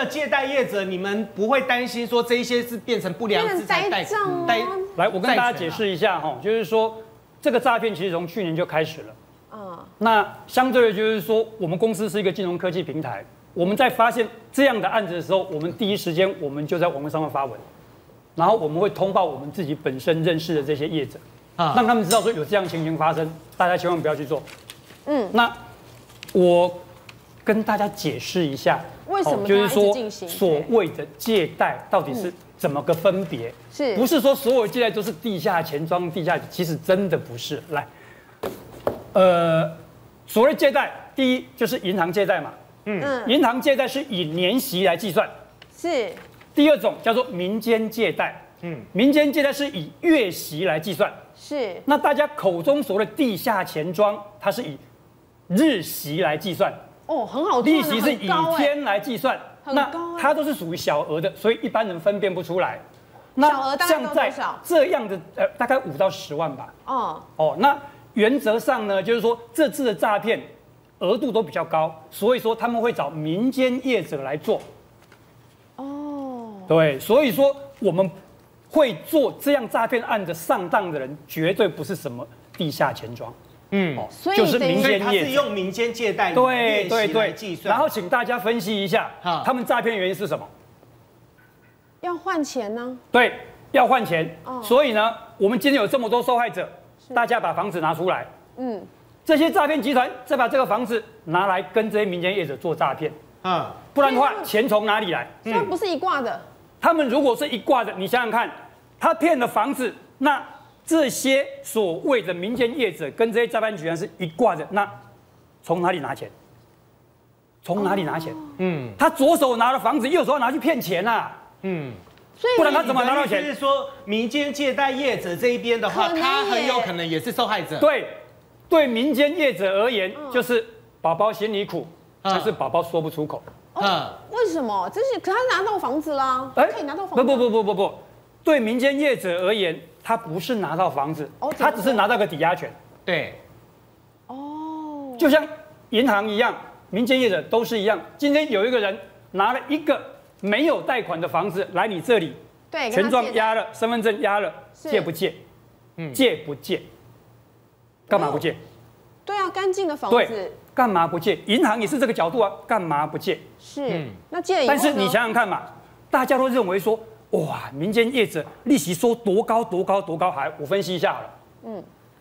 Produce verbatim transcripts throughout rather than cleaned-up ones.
的借贷业者，你们不会担心说这一些是变成不良资产贷贷？来，我跟大家债权啊解释一下哈，就是说这个诈骗其实从去年就开始了。 嗯， 那相对的，就是说我们公司是一个金融科技平台，我们在发现这样的案子的时候，我们第一时间我们就在网络上面发文，然后我们会通报我们自己本身认识的这些业者，啊，让他们知道说有这样情形发生，大家千万不要去做。嗯，那我跟大家解释一下， 为什么就是说进行所谓的借贷到底是怎么个分别？ 是不是说所有借贷都是地下钱庄、地下？其实真的不是。来，呃，所谓借贷，第一就是银行借贷嘛，嗯，银行借贷是以年息来计算。 是。 第二种叫做民间借贷，嗯，民间借贷是以月息来计算。 是。 那大家口中所谓的地下钱庄，它是以日息来计算。 哦，很好赚， 利息是以天来计算，那它都是属于小额的，所以一般人分辨不出来。 小额大概多在少？ 这样的呃，大概五到十万吧。 哦哦，那原则上呢，就是说这次的诈骗额度都比较高，所以说他们会找民间业者来做。哦，对，所以说我们会做这样诈骗案的上当的人，绝对不是什么地下钱庄。嗯， 所以就是民间业者， 他是用民间借贷对对对计算。 然后请大家分析一下，他们诈骗原因是什么？ 要换钱呢？ 对，要换钱。哦、所以呢，我们今天有这么多受害者，大家把房子拿出来。嗯，这些诈骗集团再把这个房子拿来跟这些民间业者做诈骗。啊，不然的话，钱从哪里来？ 虽然不是一挂的。 他们如果是一挂的，你想想看，他骗了房子，那这些所谓的民间业者跟这些诈骗集团是一挂的，那从哪里拿钱？从哪里拿钱？嗯，他左手拿了房子，右手拿去骗钱啊。嗯， 所以不然他怎么拿到钱？ 就是说，民间借贷业者这一边的话，他很有可能也是受害者。 对，对民间业者而言，就是宝宝心里苦，但是宝宝说不出口。 嗯，为什么？这是可他拿到房子啦，可以拿到房子。 不不不不不不，对民间业者而言，他不是拿到房子，他只是拿到个抵押权。 对， 哦，就像银行一样，民间业者都是一样。今天有一个人拿了一个没有贷款的房子来你这里， 对， 权状压了，身份证压了，借不借？嗯，借不借？干嘛不借？ 对啊，干净的房子， 干嘛不借？银行也是这个角度啊，干嘛不借？ 是，那借了以后呢？ 但是你想想看嘛，大家都认为说，哇，民间业者利息收多高多高多高，还我分析一下好了。嗯，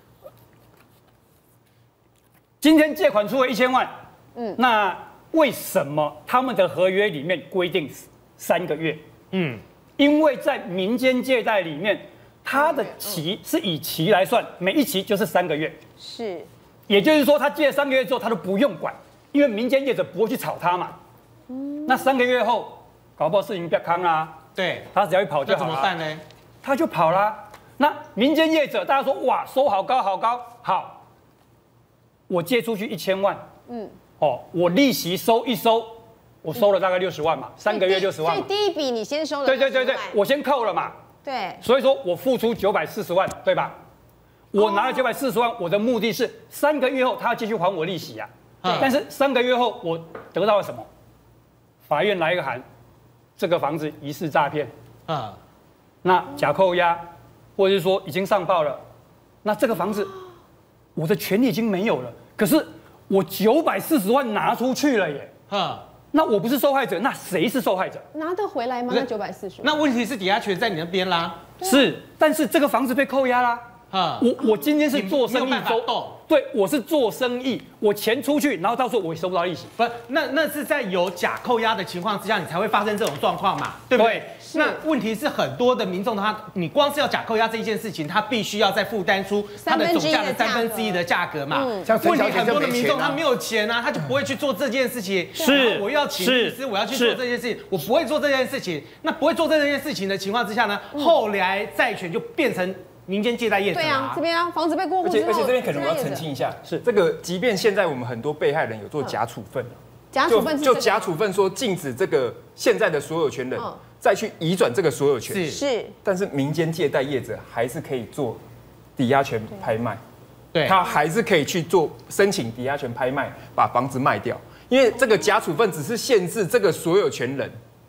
今天借款出了一千万，嗯，那为什么他们的合约里面规定三个月？嗯，因为在民间借贷里面，它的期是以期来算，每一期就是三个月。 是， 也就是说，他借了三个月之后，他都不用管，因为民间业者不会去炒他嘛。嗯，那三个月后，搞不好事情变康啦。 对， 他只要一跑就好了。 那怎么办呢？ 他就跑啦。那民间业者，大家说哇，收好高好高，好，我借出去一千万，嗯，哦，我利息收一收，我收了大概六十万嘛，三个月六十万。 所以第一笔你先收了。 对对对对，我先扣了嘛。 对。 所以说我付出九百四十万，对吧？我拿了九百四十万，我的目的是三个月后他要继续还我利息啊。但是三个月后我得到了什么？法院来一个函，这个房子疑似诈骗啊，那假扣押，或者是说已经上报了，那这个房子我的权利已经没有了，可是我九百四十万拿出去了耶，哈，那我不是受害者，那谁是受害者？ 拿得回来吗？那九百四十万？ 那问题是抵押权在你那边啦， 是，但是这个房子被扣押啦。啊，我我今天是做生意做，对，我是做生意，我钱出去，然后到时候我也收不到利息。 不，那那是在有假扣押的情况之下，你才会发生这种状况嘛，对不对？那问题是很多的民众他，你光是要假扣押这一件事情，他必须要再负担出他的总价的三分之一的价格嘛。问题很多的民众他没有钱啊，他就不会去做这件事情。 是， 我要请律师，我要去做这件事情，我不会做这件事情。那不会做这件事情的情况之下呢，后来债权就变成民间借贷业者、啊。 对啊，这边啊，房子被过户之后， 而且而且这边可能我要澄清一下，是这个，即便现在我们很多被害人有做假处分， 假处分就就假处分说禁止这个现在的所有权人再去移转这个所有权， 是是， 但是民间借贷业者还是可以做抵押权拍卖， 对， 他还是可以去做申请抵押权拍卖，把房子卖掉，因为这个假处分只是限制这个所有权人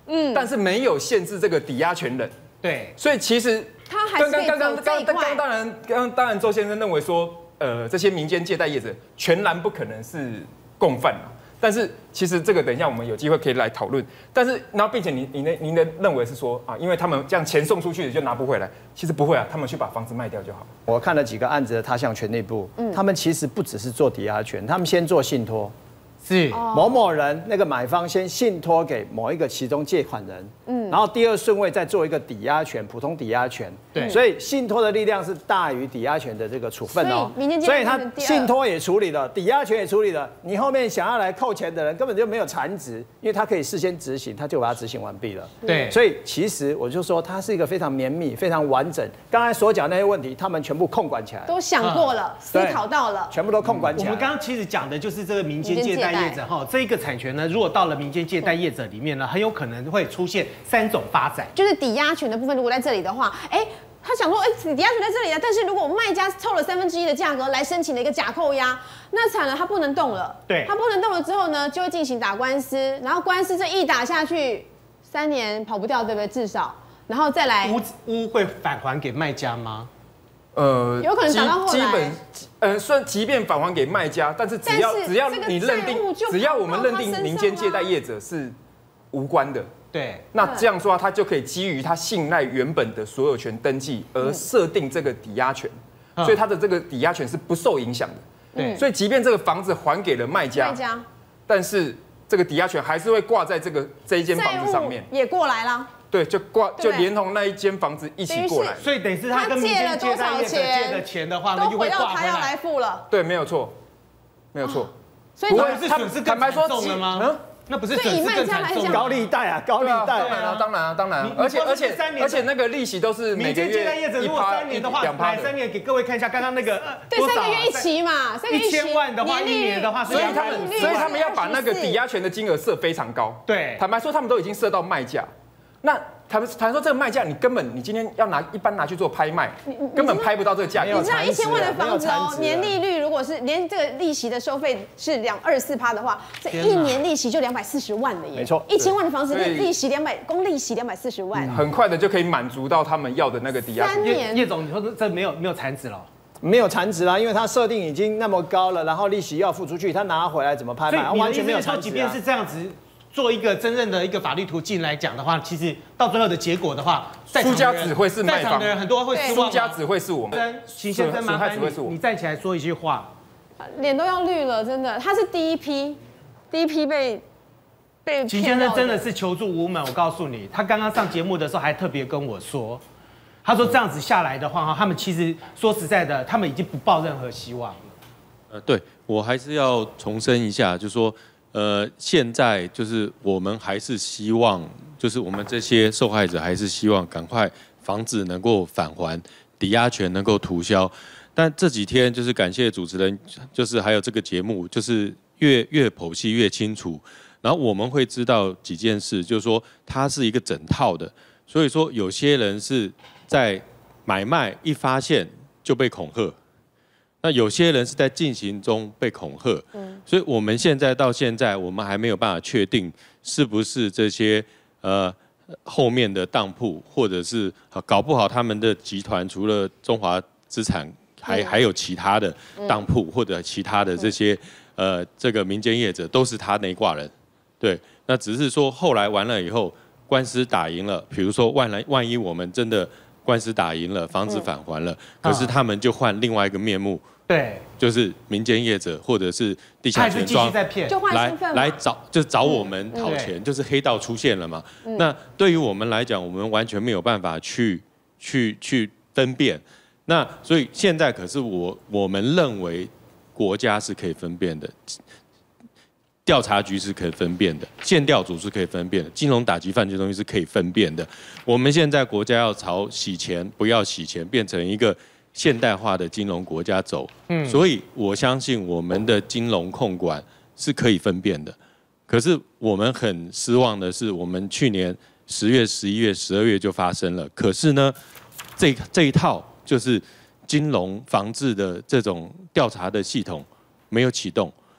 嗯，但是没有限制这个抵押权人。 对， 所以其实他还是可以刚刚走这一块。 刚刚当然刚刚当然周先生认为说，呃，这些民间借贷业者全然不可能是共犯嘛。但是其实这个等一下我们有机会可以来讨论。但是然后并且您您的您的认为是说啊，因为他们这样钱送出去就拿不回来，其实不会啊，他们去把房子卖掉就好。 我看了几个案子的他项权利部，嗯，他们其实不只是做抵押权，他们先做信托。 是某某人那个买方先信托给某一个其中借款人，嗯，然后第二顺位再做一个抵押权，普通抵押权， 对， 所以信托的力量是大于抵押权的这个处分哦， 所以他信托也处理了，抵押权也处理了，你后面想要来扣钱的人根本就没有残值，因为他可以事先执行，他就把它执行完毕了， 对， 所以其实我就说它是一个非常绵密、非常完整，刚才所讲那些问题，他们全部控管起来， 都想过了，思考到了， 全部都控管起来。 我们刚刚其实讲的就是这个民间借贷业者哈，这一个产权呢，如果到了民间借贷业者里面呢，很有可能会出现三种发展， 就是抵押权的部分，如果在这里的话，哎，他想说，哎，抵押权在这里啊，但是如果卖家凑了三分之一的价格来申请了一个假扣押，那惨了，他不能动了。 对， 他不能动了之后呢，就会进行打官司，然后官司这一打下去，三年跑不掉，对不对？至少，然后再来， 屋屋会返还给卖家吗？ 呃， 有可能打到后来， 基本，呃，虽然即便返还给卖家，但是只要只要你认定，只要我们认定民间借贷业者是无关的， 对， 那这样说他就可以基于他信赖原本的所有权登记而设定这个抵押权，所以他的这个抵押权是不受影响的。 对， 所以即便这个房子还给了卖家， 卖家， 但是这个抵押权还是会挂在这个这一间房子上面， 也过来了。 对，就挂就连同那一间房子一起过来， 所以等于是他跟民间借贷业者借的钱的话呢，又会挂回来， 他要来付了。 对，没有错，没有错。 所以不会是损失更惨重了吗？嗯，那不是损失更惨重， 高利贷啊，高利贷， 当然啊，当然啊，当然。而且而且而且那个利息都是民间借贷业者如果三年的话，来三年给各位看一下刚刚那个对，三个月一期嘛， 一千万的话，一年的话， 所以他们所以他们要把那个抵押权的金额设非常高。 对， 坦白说，他们都已经设到卖价，那。坦坦说这个卖价，你根本你今天要拿一般拿去做拍卖，根本拍不到这个价格。 你知道一千万的房子哦，年利率如果是连这个利息的收费是两二四趴的话，这一年利息就两百四十万了耶。 没错， 一千万的房子利息两百，光利息两百四十万， 很快的就可以满足到他们要的那个抵押。 三年， 叶总，你说这没有没有残值了？ 没有残值啦，因为它设定已经那么高了，然后利息要付出去，他拿回来怎么拍卖？完全没有残值。 即便是这样子。做一个真正的一个法律途径来讲的话，其实到最后的结果的话， 输家只会是卖方的人，很多会失望。 输家只会是我们。 秦先生，麻烦你，你站起来说一句话。 脸都要绿了，真的，他是第一批，第一批被被。 秦先生真的是求助无门，我告诉你，他刚刚上节目的时候还特别跟我说，他说这样子下来的话，哈，他们其实说实在的，他们已经不抱任何希望了。 呃，对我还是要重申一下，就是说。呃，现在就是我们还是希望，就是我们这些受害者还是希望赶快房子能够返还，抵押权能够涂销。但这几天就是感谢主持人，就是还有这个节目，就是越越剖析越清楚，然后我们会知道几件事，就是说它是一个整套的，所以说有些人是在买卖一发现就被恐吓。那有些人是在进行中被恐吓，嗯，所以我们现在到现在，我们还没有办法确定是不是这些呃后面的当铺，或者是搞不好他们的集团除了中华资产，还还有其他的当铺或者其他的这些呃这个民间业者都是他那一挂人，对，那只是说后来完了以后，官司打赢了，比如说万来万一我们真的官司打赢了，房子返还了，可是他们就换另外一个面目。对，就是民间业者或者是地下钱庄来来找，就找我们讨钱，就是黑道出现了嘛。那对于我们来讲，我们完全没有办法去去去分辨。那所以现在可是我我们认为国家是可以分辨的，调查局是可以分辨的，县调组是可以分辨的，金融打击犯罪东西是可以分辨的。我们现在国家要朝洗钱不要洗钱变成一个现代化的金融国家走，嗯，所以我相信我们的金融控管是可以分辨的。可是我们很失望的是，我们去年十月、十一月、十二月就发生了。可是呢，这这一套就是金融防治的这种调查的系统没有启动，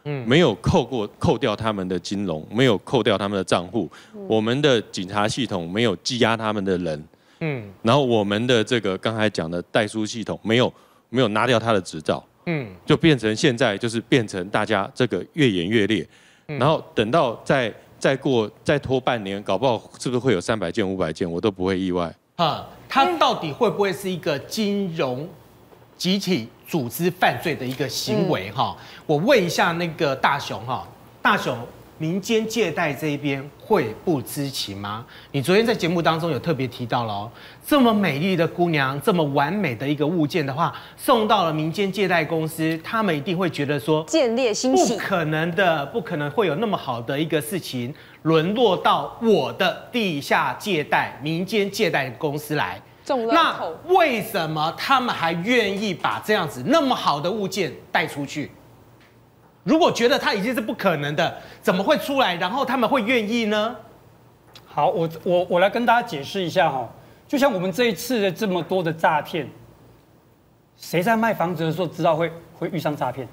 嗯，没有扣过扣掉他们的金融，没有扣掉他们的账户，嗯、我们的警察系统没有羁押他们的人，嗯，然后我们的这个刚才讲的代书系统没有没有拿掉他的执照，嗯，就变成现在就是变成大家这个越演越烈，嗯、然后等到再再过再拖半年，搞不好是不是会有三百件五百件，我都不会意外。啊，它到底会不会是一个金融集体组织犯罪的一个行为？哈、嗯，我问一下那个大雄哈，大雄，民间借贷这一边会不知情吗？你昨天在节目当中有特别提到了哦，这么美丽的姑娘，这么完美的一个物件的话，送到了民间借贷公司，他们一定会觉得说， 见猎心喜， 不可能的，不可能会有那么好的一个事情沦落到我的地下借贷、民间借贷公司来。那为什么他们还愿意把这样子那么好的物件带出去？如果觉得它已经是不可能的，怎么会出来？然后他们会愿意呢？ 好，我我我来跟大家解释一下哈。就像我们这一次的这么多的诈骗，谁在卖房子的时候知道会会遇上诈骗？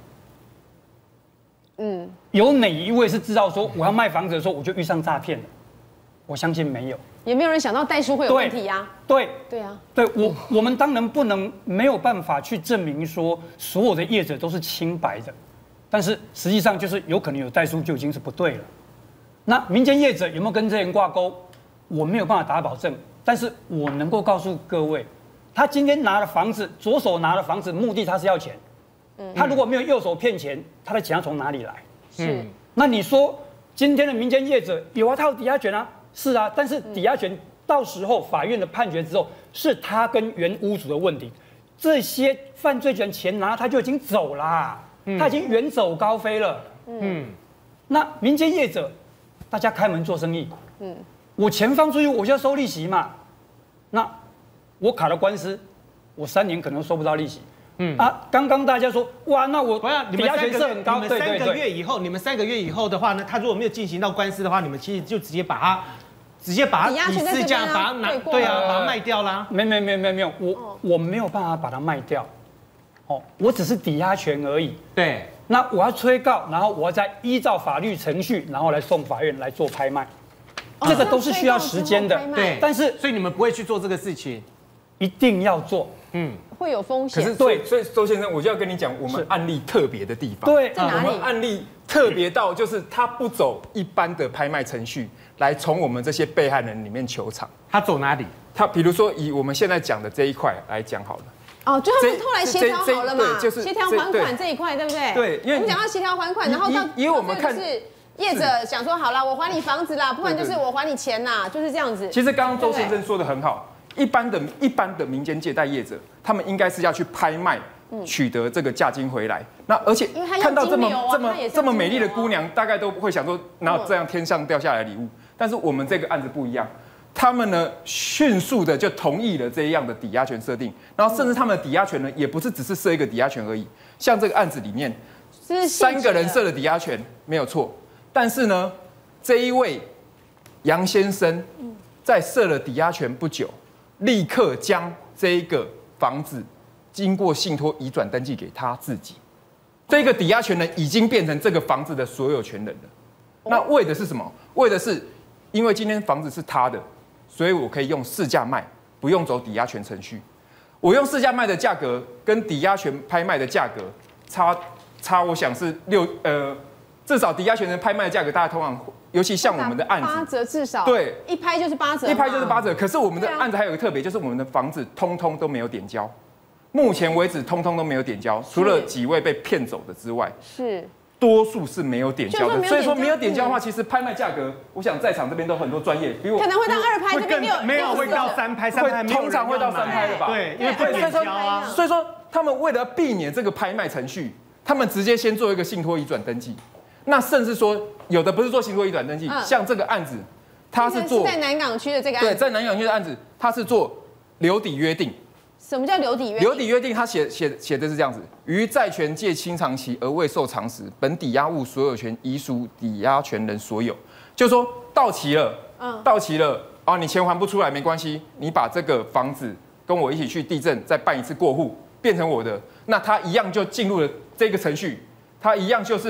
嗯，有哪一位是知道说我要卖房子的时候我就遇上诈骗了？我相信没有。 也没有人想到代书会有问题呀。 对对啊， 对我我们当然不能没有办法去证明说所有的业者都是清白的，但是实际上就是有可能有代书就已经是不对了。那民间业者有没有跟这些人挂钩？我没有办法打保证，但是我能够告诉各位，他今天拿了房子，左手拿了房子，目的他是要钱。嗯，他如果没有右手骗钱，他的钱要从哪里来？ 是。 那你说今天的民间业者有啊，他有抵押权啊。是啊，但是抵押权到时候法院的判决之后，是他跟原屋主的问题。这些犯罪权钱拿他就已经走啦，嗯、他已经远走高飞了。嗯，那民间业者，大家开门做生意。嗯，我钱放出去，我就要收利息嘛。那我卡了官司，我三年可能收不到利息。嗯啊，刚刚大家说哇，那我抵押权是很高， 你们三个月以后，你们三个月以后的话呢，他如果没有进行到官司的话，你们其实就直接把它。直接把它以市价把它拿，对啊，把它卖掉啦。 没没没没没有，我我没有办法把它卖掉，哦，我只是抵押权而已。 对， 那我要催告，然后我要再依照法律程序，然后来送法院来做拍卖，这个都是需要时间的。 对， 但是所以你们不会去做这个事情， 一定要做。 嗯，会有风险。 可是对，所以周先生，我就要跟你讲，我们案例特别的地方。 对， 在哪里？ 我们案例特别到就是他不走一般的拍卖程序。来从我们这些被害人里面求偿， 他走哪里？ 他比如说以我们现在讲的这一块来讲好了。 哦，就他们后来协调好了嘛，就是协调还款这一块，对不对？ 对，因为我们讲到协调还款，然后到因为我们看是业者想说好了，我还你房子啦，不然就是我还你钱啦，就是这样子。 其实刚刚周先生说的很好，一般的一般的民间借贷业者，他们应该是要去拍卖。取得这个价金回来，那而且看到这么这么这么美丽的姑娘，大概都不会想说哪有这样天上掉下来的礼物。但是我们这个案子不一样，他们呢迅速的就同意了这样的抵押权设定，然后甚至他们的抵押权呢也不是只是设一个抵押权而已，像这个案子里面三个人设的抵押权没有错，但是呢这一位杨先生在设了抵押权不久，立刻将这一个房子。经过信托移转登记给他自己，这个抵押权人已经变成这个房子的所有权人了。那为的是什么？为的是，因为今天房子是他的，所以我可以用市价卖，不用走抵押权程序。我用市价卖的价格跟抵押权拍卖的价格差差，我想是六呃，至少抵押权人拍卖的价格，大家通常，尤其像我们的案子， 八折至少， 对， 一拍就是八折， 一拍就是八折。可是我们的案子还有一个特别，就是我们的房子通通都没有点交。目前为止，通通都没有点交，除了几位被骗走的之外， 是多数是没有点交的。所以说没有点交的话，其实拍卖价格，我想在场这边都很多专业，比我可能会到二拍，这边没有没有会到三拍，三拍通常会到三拍的吧？ 对，因为不点交啊。 所以说他们为了避免这个拍卖程序，他们直接先做一个信托移转登记。那甚至说有的不是做信托移转登记，像这个案子，他是做在南港区的这个案子，对，在南港区的案子，他是做留抵约定。 什么叫留抵约定？ 留抵约定，他写写写的是这样子：于债权届清偿期而未受偿时，本抵押物所有权已属抵押权人所有。就是说到期了，嗯，到期了啊，你钱还不出来没关系，你把这个房子跟我一起去地震，再办一次过户，变成我的，那他一样就进入了这个程序，他一样就是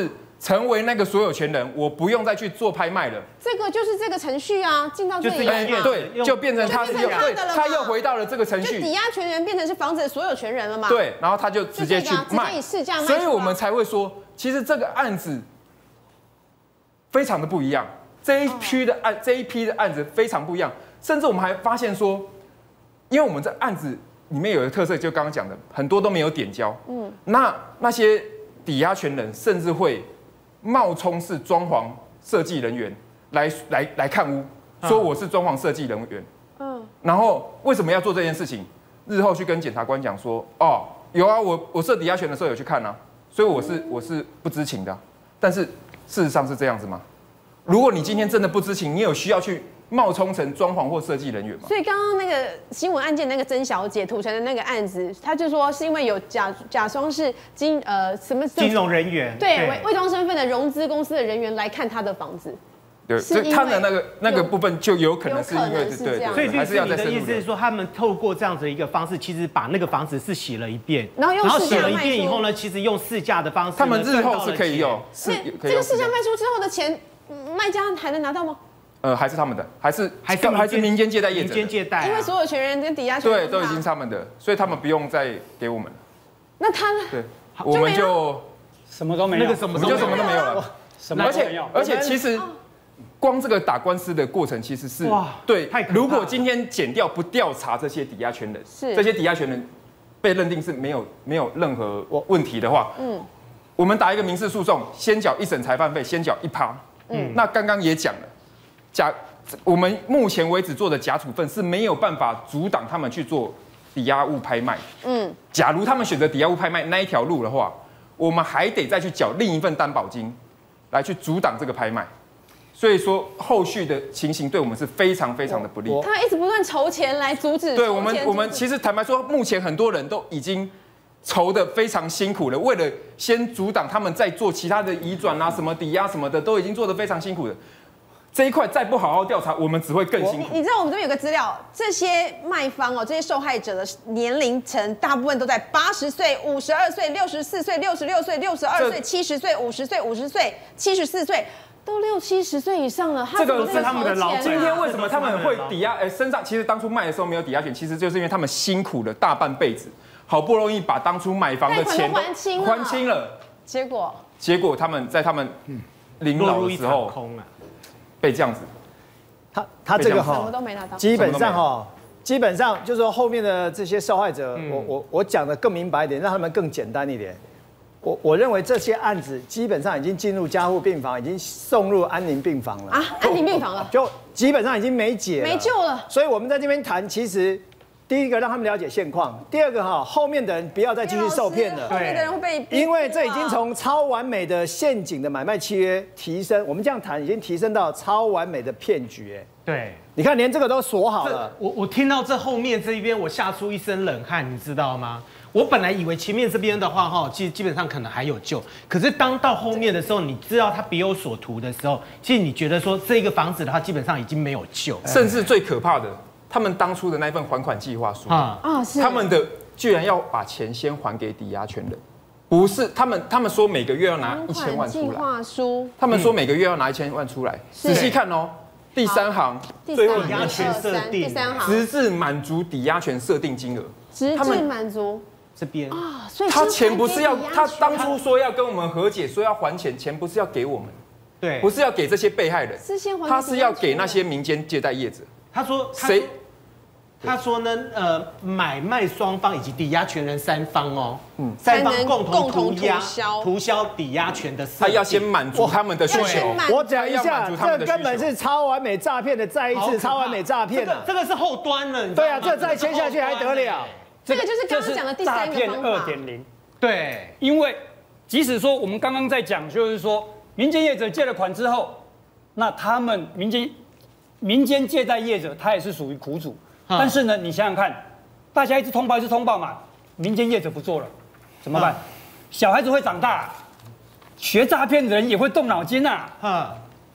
成为那个所有权人，我不用再去做拍卖了。 这个就是这个程序啊，进到这里来嘛， 对，就变成他是就变成他的了嘛他又回到了这个程序， 就抵押权人变成是房子的所有权人了嘛？ 对，然后他就直接去卖， 直接以市价卖， 所以我们才会说，其实这个案子非常的不一样，这一批的案，这一批的案子非常不一样，甚至我们还发现说，因为我们这案子里面有一个特色，就刚刚讲的，很多都没有点交，嗯，那那些抵押权人甚至会冒充是装潢设计人员来来来看屋，说我是装潢设计人员，嗯，然后为什么要做这件事情？日后去跟检察官讲说，哦，有啊，我我设抵押权的时候有去看啊，所以我是我是不知情的啊，但是事实上是这样子吗？如果你今天真的不知情，你有需要去冒充成装潢或设计人员吗？ 所以刚刚那个新闻案件那个曾小姐土城的那个案子，他就说是因为有假假装是金呃什么金融人员， 对伪伪装身份的融资公司的人员来看他的房子。 对，所以他的那个那个部分就有可能是因为是这样， 所以律师你的意思是说，他们透过这样子的一个方式，其实把那个房子是洗了一遍， 然后用市价洗了一遍以后呢，其实用市价的方式， 他们日后是可以用， 是这个市价卖出之后的钱，卖家还能拿到吗？ 呃，还是他们的，还是还是还是民间借贷业者， 民间借贷， 因为所有权人跟抵押权对都已经是他们的，所以他们不用再给我们了。 那他对，我们就什么都没有， 那个什么我们就什么都没有了， 什么而且都没有。 而且其实光这个打官司的过程其实是哇对太可怕了， 如果今天检调不调查这些抵押权人， 是这些抵押权人被认定是没有没有任何问题的话，嗯，我们打一个民事诉讼，先缴一审裁判费，先缴一趴，嗯，那刚刚也讲了，假我们目前为止做的假处分是没有办法阻挡他们去做抵押物拍卖，嗯，假如他们选择抵押物拍卖那一条路的话，我们还得再去缴另一份担保金，来去阻挡这个拍卖。所以说，后续的情形对我们是非常非常的不利。 他一直不断筹钱来阻止。 对我们，我们其实坦白说，目前很多人都已经筹得非常辛苦了，为了先阻挡他们在做其他的移转啊、什么抵押什么的，都已经做得非常辛苦了。这一块再不好好调查，我们只会更辛苦。 你知道我们这边有个资料，这些卖方哦，这些受害者的年龄层大部分都在八十岁、五十二岁、六十四岁、六十六岁、六十二岁、七十岁、五十岁、五十岁、七十四岁。都六七十岁以上了， 这个是他们的老。 今天为什么他们会抵押？哎，身上其实当初卖的时候没有抵押权，其实就是因为他们辛苦了大半辈子，好不容易把当初买房的钱还清了， 还清了， 结果结果他们在他们临老的时候被这样子。 他他这个哈， 什么都没拿到， 基本上哈，基本上就是说后面的这些受害者，我我我讲的更明白一点，让他们更简单一点。我我认为这些案子基本上已经进入加护病房，已经送入安宁病房了啊，安宁病房了， 就基本上已经没解了， 没救了。 所以我们在这边谈，其实第一个让他们了解现况，第二个哈，后面的人不要再继续受骗了， 后面的人会被， 因为这已经从超完美的陷阱的买卖契约提升，我们这样谈已经提升到超完美的骗局，哎， 对， 你看连这个都锁好了。 我我听到这后面这一边，我吓出一身冷汗，你知道吗？我本来以为前面这边的话，哈，其实基本上可能还有救。可是当到后面的时候，你知道他别有所图的时候，其实你觉得说这个房子的话，基本上已经没有救。 甚至最可怕的，他们当初的那份还款计划书啊， 啊是， 他们的居然要把钱先还给抵押权人，不是他们，他们说每个月要拿一千万出来。 计划书， 他们说每个月要拿一千万出来。仔细看哦，第三行最后抵押权设定， 第三行， 直至满足抵押权设定金额， 直至满足。 这边啊，所以他钱不是要，他当初说要跟我们和解，说要还钱，钱不是要给我们， 对， 不是要给这些被害人， 是先还， 他是要给那些民间借贷业者。 他说谁？ 他说呢，呃，买卖双方以及抵押权人三方哦，嗯，三方共同涂鸦涂销抵押权的， 他要先满足他们的需求。 我讲一下，这根本是超完美诈骗的再一次超完美诈骗啊！ 这个是后端了， 对啊，这再签下去还得了？ 这个就是刚刚讲的第三个方法。 二点零， 对， 因为即使说我们刚刚在讲，就是说民间业者借了款之后，那他们民间民间借贷业者他也是属于苦主，但是呢，你想想看，大家一直通报一直通报嘛，民间业者不做了，怎么办？小孩子会长大，学诈骗的人也会动脑筋呐。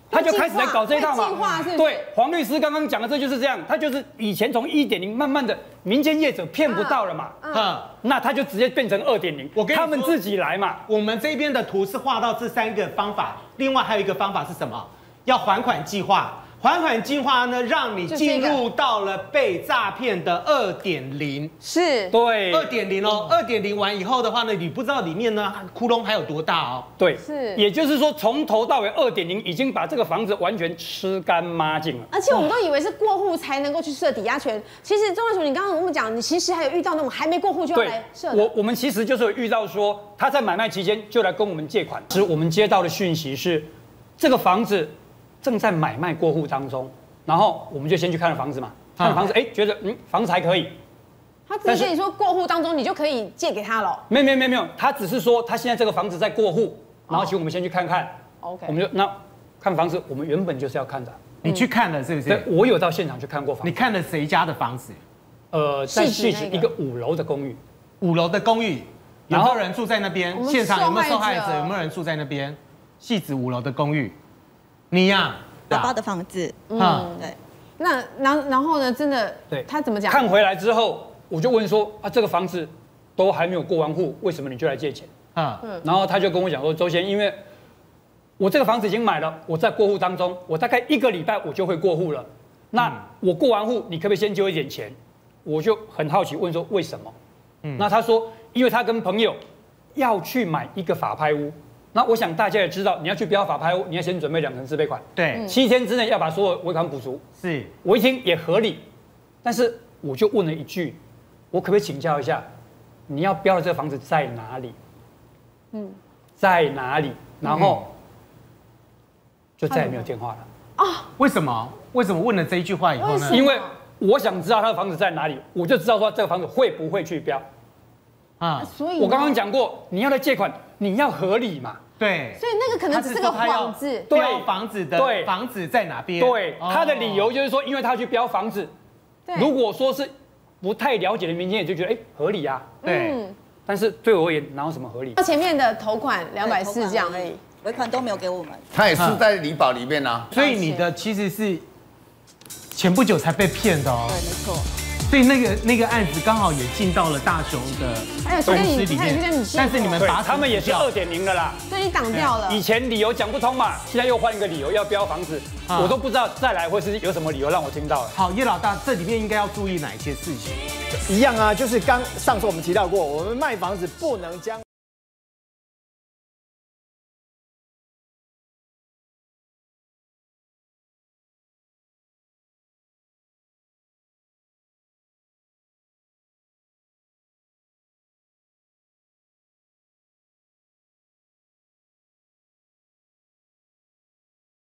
他就开始在搞这一套嘛。 进化是不是？ 对，黄律师刚刚讲的这就是这样，他就是以前从一点零慢慢的民间业者骗不到了嘛， 嗯， 那他就直接变成二点零， 我跟你说他们自己来嘛。 我们这边的图是画到这三个方法，另外还有一个方法是什么？要还款计划。还款计划呢，让你进入到了被诈骗的二点零， 是， 对， 二点零哦，二点零完以后的话呢，你不知道里面呢窟窿还有多大哦。 对， 是， 也就是说从头到尾二点零已经把这个房子完全吃干抹净了。 而且我们都以为是过户才能够去设抵押权，其实钟汉雄，你刚刚跟我们讲，你其实还有遇到那种还没过户就要来设的。 我我们其实就是有遇到说他在买卖期间就来跟我们借款，其实我们接到的讯息是这个房子正在买卖过户当中，然后我们就先去看了房子嘛，看了房子，哎、欸，觉得嗯房子还可以。 他直接跟你说过户当中，你就可以借给他了。 没有没有没有没有，他只是说他现在这个房子在过户，然后请我们先去看看。 OK，、 我们就那看房子，我们原本就是要看的。 你去看了是不是？ 对，我有到现场去看过房子。 你看了谁家的房子？ 呃，在汐止一个五楼的公寓， 五楼的公寓，有没有人住在那边？现场有没有受害者？有没有人住在那边？汐止五楼的公寓。你呀、啊， 爸爸的房子， 嗯，对。那然然后呢？真的， 对， 他怎么讲？ 看回来之后，我就问说啊，这个房子都还没有过完户，为什么你就来借钱？啊，然后他就跟我讲说，周先，因为我这个房子已经买了，我在过户当中，我大概一个礼拜我就会过户了。那我过完户，你可不可以先借我一点钱？我就很好奇问说为什么？嗯，那他说，因为他跟朋友要去买一个法拍屋。那我想大家也知道，你要去标法拍屋，你要先准备两成自备款， 对， 七天之内要把所有尾款补足。 是， 我一听也合理，但是我就问了一句，我可不可以请教一下，你要标的这个房子在哪里？嗯，在哪里？然后就再也没有电话了。 啊？为什么？为什么问了这一句话以后呢？ 因为我想知道他的房子在哪里，我就知道说这个房子会不会去标。啊， 所以我刚刚讲过，你要来借款，你要合理嘛。 对， 所以那个可能只是个幌子。 标房子的房子在哪边？ 对，他的理由就是说，因为他去标房子。如果说是不太了解的民间，也就觉得哎合理啊。对，但是对我而言，哪有什么合理？ 他前面的头款两百四这样而已， 尾款都没有给我们。 他也是在离保里面啊。 所以你的其实是前不久才被骗的哦。 对，没错。 所以那个那个案子刚好也进到了大雄的公司里面，但是你们把他们也是二点零的啦， 所以你挡掉了。 以前理由讲不通嘛，现在又换一个理由要标房子，我都不知道再来会是有什么理由让我听到了。 好，叶老大，这里面应该要注意哪一些事情？ 一样啊，就是刚上次我们提到过，我们卖房子不能将。